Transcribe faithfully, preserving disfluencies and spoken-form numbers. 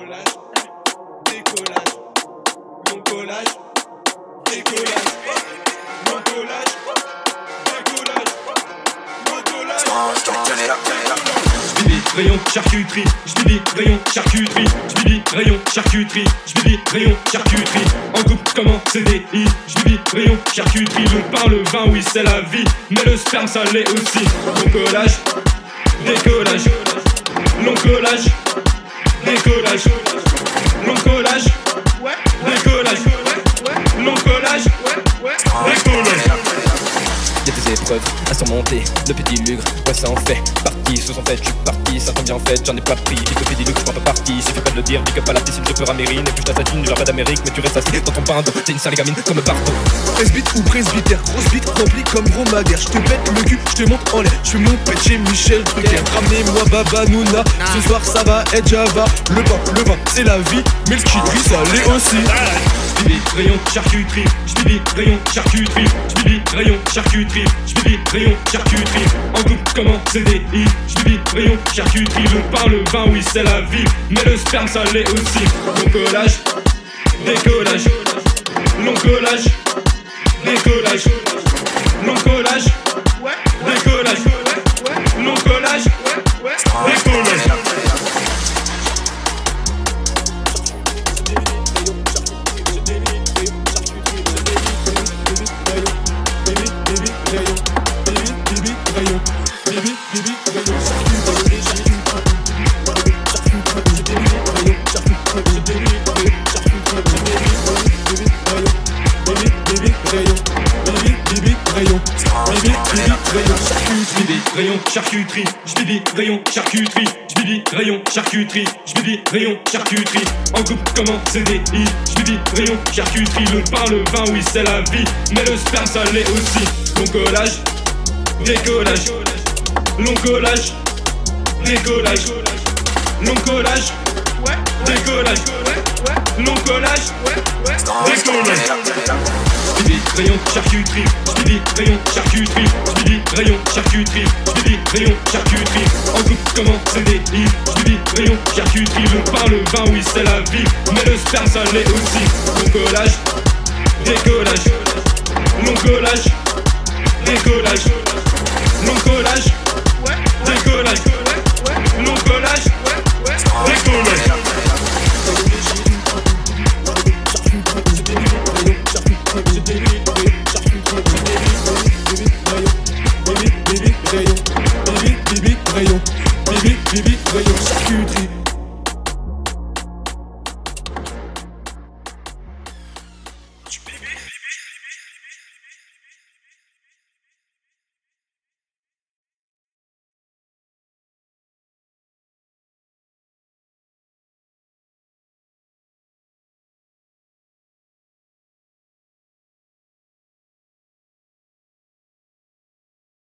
Décollage, décollage, long collage, décollage, long collage, décollage, long collage. Turn it up, turn it up. J'bibi, rayon, charcuterie, j'bibi, rayon, charcuterie, j'bibi, rayon, charcuterie, j'bibi, rayon, charcuterie. En coupe comme en C D I, j'bibi, rayon, charcuterie. Le pain, le vin, oui c'est la vie, mais le sperme ça l'est aussi. Long collage, décollage, long collage, décollage, long collage, décollage, long collage, décollage. Y'a des épreuves à surmonter, le petit lugre, ouais ça en fait partie, sous son fait, je suis parti, ça tombe bien en fait, j'en ai pas pris, pique petit lugre, je prends pas parti, suffit pas de le dire, big up à la piscine, je peux ramérine, et puis je t'assassine, du genre d'Amérique, mais tu restes assis dans ton pindre, t'es une sale gamine comme partout. Presbyte ou presbytère, grosse bite remplie comme gros maguère. Je te pète le cul, je te monte en l'air. Je fais mon pet chez Michel Drucker. Ramenez-moi Baba Nouna, ce soir ça va être Java. Le vin, le vin, c'est la vie, mais le chitri ça l'est aussi. J'bibi, rayon, charcuterie, j'bibi, rayon, charcuterie, j'bibi, rayon, charcuterie, j'bibi, rayon, charcuterie. En coupe comme en C D I, j'bibi, rayon, charcuterie. Le pain, le vin, oui c'est la vie, mais le sperme ça l'est aussi. Long collage, décollage, long collage, décollage, long collage, décollage, long collage, décollage. J'bibi, rayon, charcuterie, j'bibi, rayon, charcuterie, j'bibi, rayon, charcuterie, j'bibi, rayon, charcuterie. En coupe comme en C D I, j'bibi, rayon, charcuterie. Le pain, le vin, oui c'est la vie, mais le sperme ça l'est aussi. Long collage, décollage, long collage, décollage, long collage, décollage, long collage, décollage. J'bibi, rayon, charcuterie, j'bibi, rayon, charcuterie, j'bibi, rayon, charcuterie, j'bibi, rayon, charcuterie. En coupe comme en C D I, j'bibi, rayon, charcuterie. Le pain, le vin, oui c'est la vie, mais le sperme ça l'est aussi. Long collage, décollage, long collage, décollage, long collage,